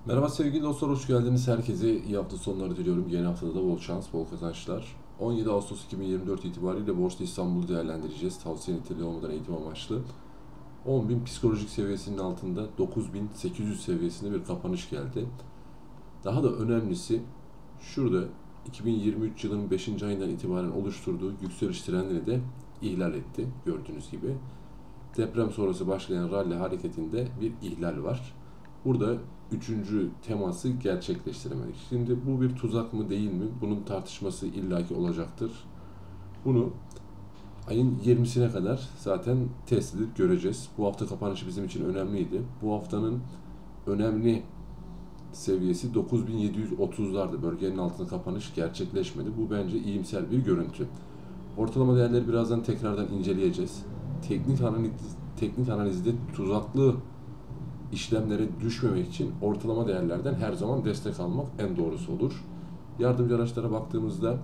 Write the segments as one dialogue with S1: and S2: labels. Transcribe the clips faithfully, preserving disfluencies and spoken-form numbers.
S1: Merhaba sevgili dostlar, hoş geldiniz. Herkese iyi hafta sonları diliyorum. Yeni haftada da bol şans, bol kazançlar. on yedi Ağustos iki bin yirmi dört itibariyle Borsa İstanbul'u değerlendireceğiz. Tavsiye niteliği olmadan eğitim amaçlı. on bin psikolojik seviyesinin altında dokuz bin sekiz yüz seviyesinde bir kapanış geldi. Daha da önemlisi şurada iki bin yirmi üç yılının beşinci ayından itibaren oluşturduğu yükseliş trendini de ihlal etti. Gördüğünüz gibi deprem sonrası başlayan rally hareketinde bir ihlal var. Burada üçüncü teması gerçekleştiremedik. Şimdi bu bir tuzak mı değil mi? Bunun tartışması illaki olacaktır. Bunu ayın yirmisine kadar zaten test edip göreceğiz. Bu hafta kapanışı bizim için önemliydi. Bu haftanın önemli seviyesi dokuz bin yedi yüz otuzlardı. Bölgenin altında kapanış gerçekleşmedi. Bu bence iyimser bir görüntü. Ortalama değerleri birazdan tekrardan inceleyeceğiz. Teknik analiz, teknik analizde tuzaklı işlemlere düşmemek için ortalama değerlerden her zaman destek almak en doğrusu olur. Yardımcı araçlara baktığımızda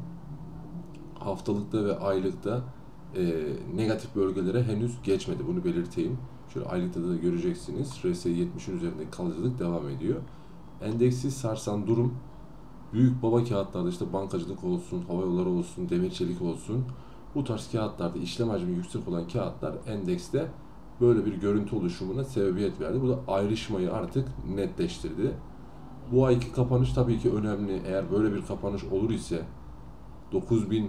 S1: haftalıkta ve aylıkta e, negatif bölgelere henüz geçmedi. Bunu belirteyim. Şöyle aylıkta da göreceksiniz. R S I yetmişin üzerinde kalıcılık devam ediyor. Endeksi sarsan durum büyük baba kağıtlarda, işte bankacılık olsun, havayolları olsun, demir çelik olsun, bu tarz kağıtlarda işlem hacmi yüksek olan kağıtlar endekste böyle bir görüntü oluşumuna sebebiyet verdi. Bu da ayrışmayı artık netleştirdi. Bu ayki kapanış tabii ki önemli. Eğer böyle bir kapanış olur ise dokuz bin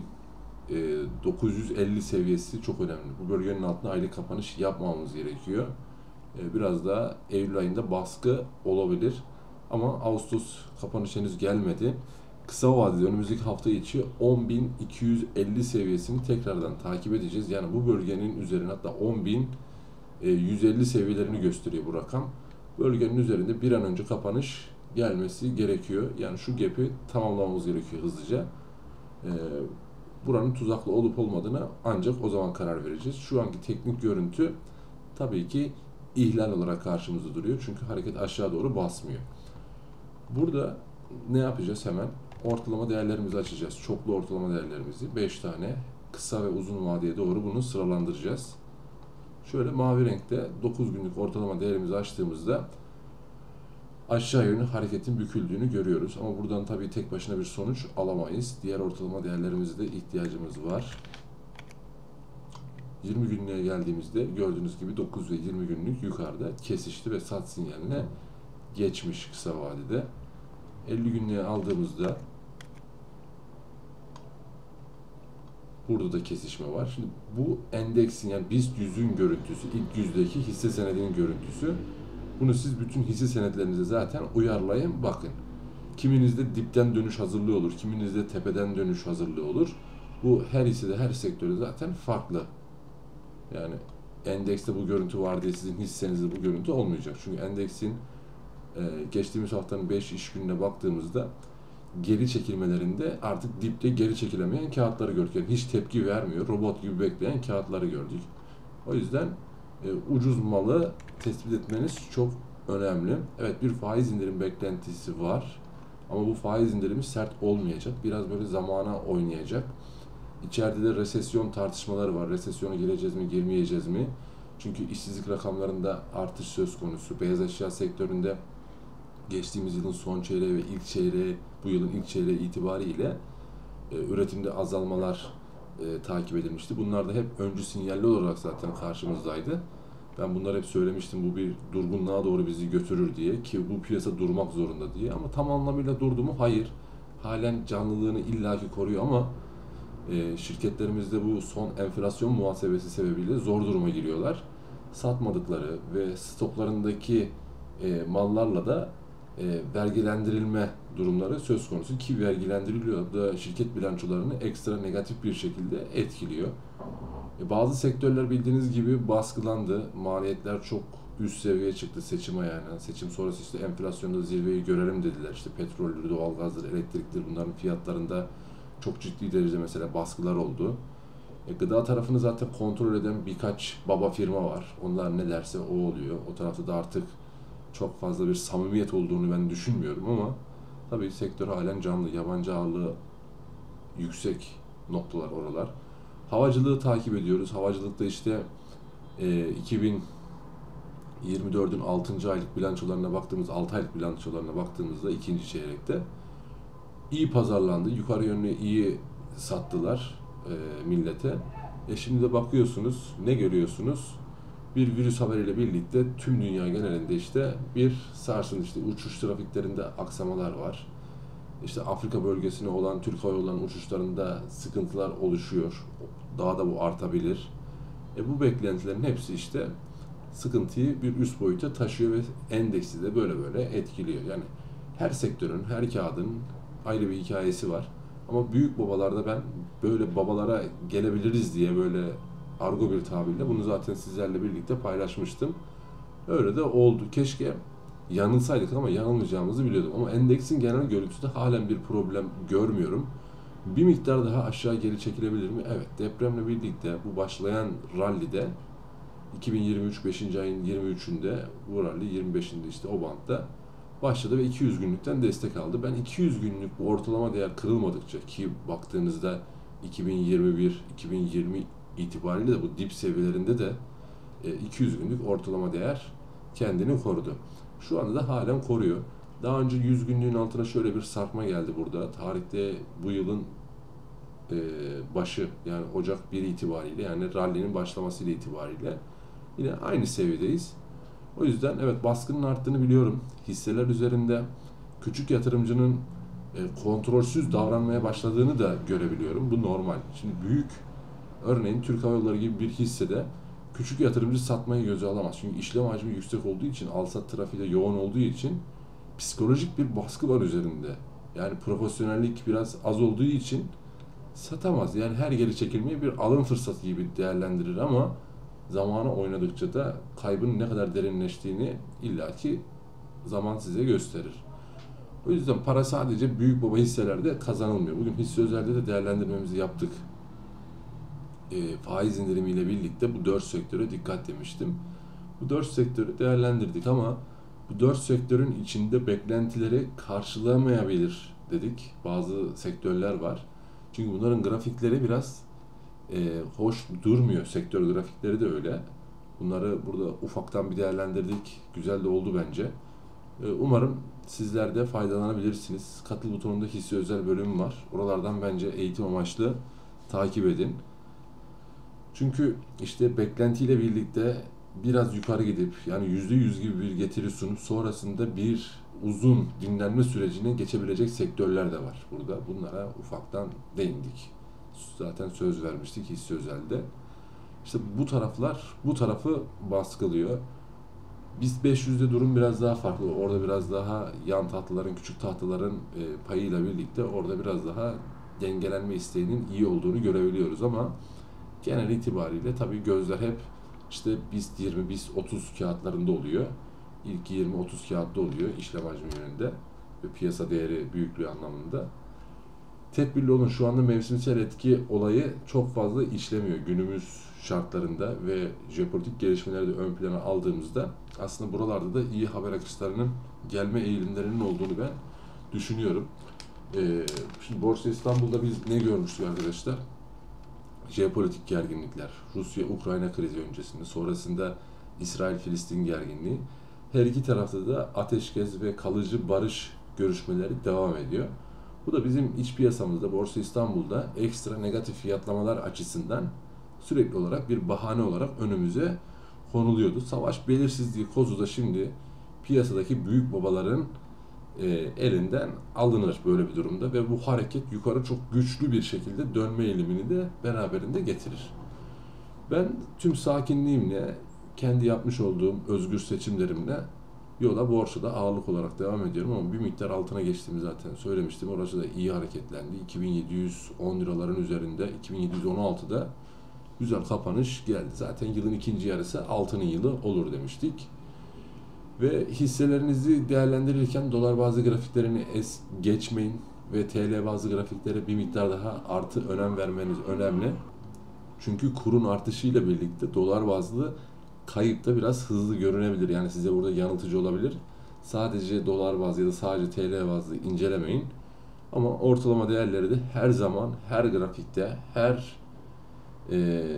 S1: dokuz yüz elli seviyesi çok önemli. Bu bölgenin altında aylık kapanış yapmamamız gerekiyor. Biraz daha Eylül ayında baskı olabilir. Ama Ağustos kapanış henüz gelmedi. Kısa vadede önümüzdeki hafta içi on bin iki yüz elli seviyesini tekrardan takip edeceğiz. Yani bu bölgenin üzerine, hatta on bin yüz elli seviyelerini gösteriyor bu rakam. Bölgenin üzerinde bir an önce kapanış gelmesi gerekiyor. Yani şu gap'i tamamlamamız gerekiyor hızlıca. Buranın tuzaklı olup olmadığına ancak o zaman karar vereceğiz. Şu anki teknik görüntü tabii ki ihlal olarak karşımızda duruyor. Çünkü hareket aşağı doğru basmıyor. Burada ne yapacağız hemen? Ortalama değerlerimizi açacağız. Çoklu ortalama değerlerimizi beş tane kısa ve uzun vadeye doğru bunu sıralandıracağız. Şöyle mavi renkte dokuz günlük ortalama değerimizi açtığımızda aşağı yönlü hareketin büküldüğünü görüyoruz. Ama buradan tabii tek başına bir sonuç alamayız. Diğer ortalama değerlerimize de ihtiyacımız var. yirmi günlüğe geldiğimizde gördüğünüz gibi dokuz ve yirmi günlük yukarıda kesişti ve sat sinyaline geçmiş kısa vadede. elli günlüğe aldığımızda burada da kesişme var. Şimdi bu endeksin, yani BIST yüzün görüntüsü, ilk yüzdeki hisse senedinin görüntüsü. Bunu siz bütün hisse senetlerinize zaten uyarlayın, bakın. Kiminizde dipten dönüş hazırlığı olur, kiminizde tepeden dönüş hazırlığı olur. Bu her hissede, her sektörde zaten farklı. Yani endekste bu görüntü var diye sizin hissenizde bu görüntü olmayacak. Çünkü endeksin geçtiğimiz haftanın beş iş gününe baktığımızda geri çekilmelerinde artık dipte geri çekilemeyen kağıtları gördük. Yani hiç tepki vermiyor, robot gibi bekleyen kağıtları gördük. O yüzden e, ucuz malı tespit etmeniz çok önemli. Evet, bir faiz indirim beklentisi var. Ama bu faiz indirimi sert olmayacak. Biraz böyle zamana oynayacak. İçeride de resesyon tartışmaları var. Resesyona gireceğiz mi, girmeyeceğiz mi? Çünkü işsizlik rakamlarında artış söz konusu. Beyaz eşya sektöründe geçtiğimiz yılın son çeyreği ve ilk çeyreği, bu yılın ilk çeyreği itibariyle e, üretimde azalmalar e, takip edilmişti. Bunlar da hep öncü sinyaller olarak zaten karşımızdaydı. Ben bunları hep söylemiştim, bu bir durgunluğa doğru bizi götürür diye, ki bu piyasa durmak zorunda diye. Ama tam anlamıyla durdu mu? Hayır. Halen canlılığını illaki koruyor ama e, şirketlerimizde bu son enflasyon muhasebesi sebebiyle zor duruma giriyorlar. Satmadıkları ve stoklarındaki e, mallarla da e, vergilendirilme durumları söz konusu, ki vergilendiriliyor da şirket bilançolarını ekstra negatif bir şekilde etkiliyor. E, bazı sektörler bildiğiniz gibi baskılandı. Maliyetler çok üst seviyeye çıktı seçim ayağına. Seçim sonrası işte enflasyonda zirveyi görelim dediler. İşte petroldür, doğalgazdır, elektriktir, bunların fiyatlarında çok ciddi derecede mesela baskılar oldu. E, gıda tarafını zaten kontrol eden birkaç baba firma var. Onlar ne derse o oluyor. O tarafta da artık çok fazla bir samimiyet olduğunu ben düşünmüyorum ama tabii sektör halen canlı. Yabancı ağırlığı yüksek noktalar oralar. Havacılığı takip ediyoruz. Havacılıkta işte e, iki bin yirmi dördün altıncı aylık bilançolarına baktığımız, altı aylık bilançolarına baktığımızda ikinci çeyrekte iyi pazarlandı. Yukarı yönlü iyi sattılar e, millete. E şimdi de bakıyorsunuz, ne görüyorsunuz? Bir virüs haberiyle birlikte tüm dünya genelinde işte bir sarsıntı, işte uçuş trafiklerinde aksamalar var. İşte Afrika bölgesine olan Türk Hava Yolları'nın uçuşlarında sıkıntılar oluşuyor. Daha da bu artabilir. E bu beklentilerin hepsi işte sıkıntıyı bir üst boyuta taşıyor ve endeksi de böyle böyle etkiliyor. Yani her sektörün, her kağıdın ayrı bir hikayesi var. Ama büyük babalarda ben böyle babalara gelebiliriz diye böyle argo bir tabirle bunu zaten sizlerle birlikte paylaşmıştım. Öyle de oldu. Keşke yanılsaydık ama yanılmayacağımızı biliyordum. Ama endeksin genel görüntüsünde halen bir problem görmüyorum. Bir miktar daha aşağı geri çekilebilir mi? Evet. Depremle birlikte bu başlayan rallide iki bin yirmi üç beşinci ayın yirmi üçünde bu rally yirmi beşinde işte o bantta başladı ve iki yüz günlükten destek aldı. Ben iki yüz günlük bu ortalama değer kırılmadıkça, ki baktığınızda iki bin yirmi bir iki bin yirmi itibariyle de bu dip seviyelerinde de iki yüz günlük ortalama değer kendini korudu. Şu anda da halen koruyor. Daha önce yüz günlüğün altına şöyle bir sarkma geldi burada. Tarihte bu yılın başı, yani Ocak bir itibariyle, yani rally'nin başlamasıyla itibariyle yine aynı seviyedeyiz. O yüzden evet, baskının arttığını biliyorum. Hisseler üzerinde küçük yatırımcının e, kontrolsüz davranmaya başladığını da görebiliyorum. Bu normal. Şimdi büyük, örneğin Türk Hava Yolları gibi bir hissede küçük yatırımcı satmayı göze alamaz. Çünkü işlem hacmi yüksek olduğu için, alsat trafiği de yoğun olduğu için psikolojik bir baskı var üzerinde. Yani profesyonellik biraz az olduğu için satamaz. Yani her geri çekilmeyi bir alım fırsatı gibi değerlendirir ama zamana oynadıkça da kaybın ne kadar derinleştiğini illaki zaman size gösterir. O yüzden para sadece büyük baba hisselerde kazanılmıyor. Bugün hisse özelde de değerlendirmemizi yaptık. E, faiz indirimiyle birlikte bu dört sektöre dikkat demiştim. Bu dört sektörü değerlendirdik ama bu dört sektörün içinde beklentileri karşılamayabilir dedik. Bazı sektörler var. Çünkü bunların grafikleri biraz e, hoş durmuyor. Sektör grafikleri de öyle. Bunları burada ufaktan bir değerlendirdik. Güzel de oldu bence. E, umarım sizler de faydalanabilirsiniz. Katıl butonunda hisse özel bölümü var. Oralardan bence eğitim amaçlı takip edin. Çünkü işte beklentiyle birlikte biraz yukarı gidip, yani yüzde yüz gibi bir getiri sunup sonrasında bir uzun dinlenme sürecine geçebilecek sektörler de var burada. Bunlara ufaktan değindik. Zaten söz vermiştik hisse özelde. İşte bu taraflar bu tarafı baskılıyor. Biz beş yüzde durum biraz daha farklı. Orada biraz daha yan tahtaların, küçük tahtaların e, payıyla birlikte orada biraz daha dengelenme isteğinin iyi olduğunu görebiliyoruz ama genel itibariyle tabii gözler hep işte BIST yirmi, BIST otuz kağıtlarında oluyor. İlk yirmi otuz kağıtta oluyor işlem hacmi yönünde ve piyasa değeri büyüklüğü anlamında. Tedbirli olun, şu anda mevsimsel etki olayı çok fazla işlemiyor günümüz şartlarında ve jeopolitik gelişmeleri de ön plana aldığımızda aslında buralarda da iyi haber akışlarının gelme eğilimlerinin olduğunu ben düşünüyorum. Ee, şimdi Borsa İstanbul'da biz ne görmüştük arkadaşlar? Jeopolitik gerginlikler, Rusya-Ukrayna krizi öncesinde, sonrasında İsrail-Filistin gerginliği. Her iki tarafta da ateşkes ve kalıcı barış görüşmeleri devam ediyor. Bu da bizim iç piyasamızda, Borsa İstanbul'da ekstra negatif fiyatlamalar açısından sürekli olarak bir bahane olarak önümüze konuluyordu. Savaş belirsizliği kozu da şimdi piyasadaki büyük babaların e, elinden alınır böyle bir durumda ve bu hareket yukarı çok güçlü bir şekilde dönme eğilimini de beraberinde getirir. Ben tüm sakinliğimle, kendi yapmış olduğum özgür seçimlerimle yola borsada ağırlık olarak devam ediyorum ama bir miktar altına geçtiğimi zaten söylemiştim. Orası da iyi hareketlendi. iki bin yedi yüz on liraların üzerinde, iki bin yedi yüz on altıda güzel kapanış geldi. Zaten yılın ikinci yarısı altının yılı olur demiştik. Ve hisselerinizi değerlendirirken dolar bazlı grafiklerini es geçmeyin ve T L bazlı grafiklere bir miktar daha artı önem vermeniz önemli. Çünkü kurun artışıyla birlikte dolar bazlı kayıp da biraz hızlı görünebilir. Yani size burada yanıltıcı olabilir. Sadece dolar bazlı ya da sadece T L bazlı incelemeyin. Ama ortalama değerleri de her zaman, her grafikte, her e,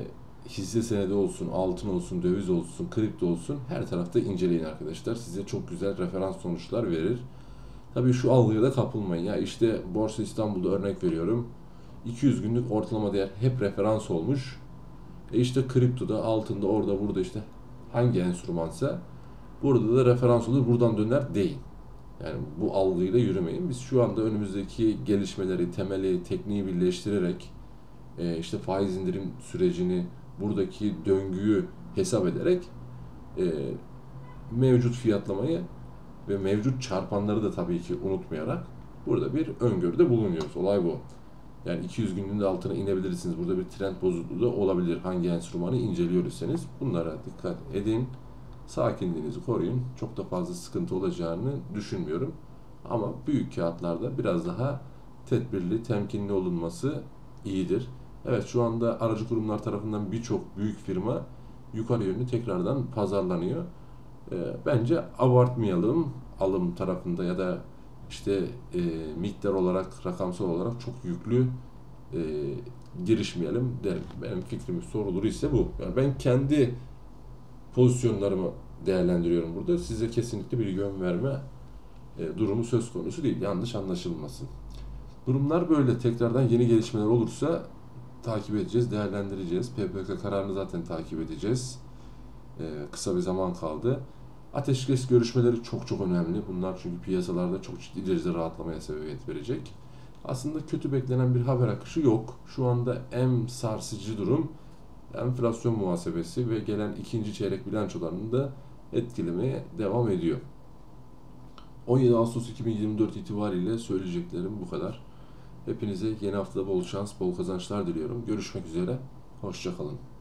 S1: hisse senedi olsun, altın olsun, döviz olsun, kripto olsun her tarafta inceleyin arkadaşlar. Size çok güzel referans sonuçlar verir. Tabii şu algıya da kapılmayın. Ya işte Borsa İstanbul'da örnek veriyorum. iki yüz günlük ortalama değer hep referans olmuş. E işte kriptoda, altında, orada, burada işte hangi enstrümansa burada da referans olur, buradan döner değil. Yani bu algıyla yürümeyin. Biz şu anda önümüzdeki gelişmeleri, temeli, tekniği birleştirerek e, işte faiz indirim sürecini, buradaki döngüyü hesap ederek e, mevcut fiyatlamayı ve mevcut çarpanları da tabii ki unutmayarak burada bir öngörüde bulunuyoruz. Olay bu. Yani iki yüz günlüğün de altına inebilirsiniz. Burada bir trend bozukluğu da olabilir. Hangi enstrümanı inceliyorsanız bunlara dikkat edin. Sakinliğinizi koruyun. Çok da fazla sıkıntı olacağını düşünmüyorum. Ama büyük kağıtlarda biraz daha tedbirli, temkinli olunması iyidir. Evet, şu anda aracı kurumlar tarafından birçok büyük firma yukarı yönlü tekrardan pazarlanıyor. E, bence abartmayalım alım tarafında ya da işte e, miktar olarak, rakamsal olarak çok yüklü e, girişmeyelim derim. Benim fikrim, sorulur ise bu. Yani ben kendi pozisyonlarımı değerlendiriyorum burada. Size kesinlikle bir yön verme e, durumu söz konusu değil. Yanlış anlaşılmasın. Durumlar böyle. Tekrardan yeni gelişmeler olursa takip edeceğiz, değerlendireceğiz. P P K kararını zaten takip edeceğiz. E, kısa bir zaman kaldı. Ateşkes görüşmeleri çok çok önemli. Bunlar çünkü piyasalarda çok ciddi derecede rahatlamaya sebebiyet verecek. Aslında kötü beklenen bir haber akışı yok. Şu anda en sarsıcı durum enflasyon muhasebesi ve gelen ikinci çeyrek bilançolarını da etkilemeye devam ediyor. on yedi Ağustos iki bin yirmi dört itibariyle söyleyeceklerim bu kadar. Hepinize yeni haftada bol şans, bol kazançlar diliyorum. Görüşmek üzere, hoşça kalın.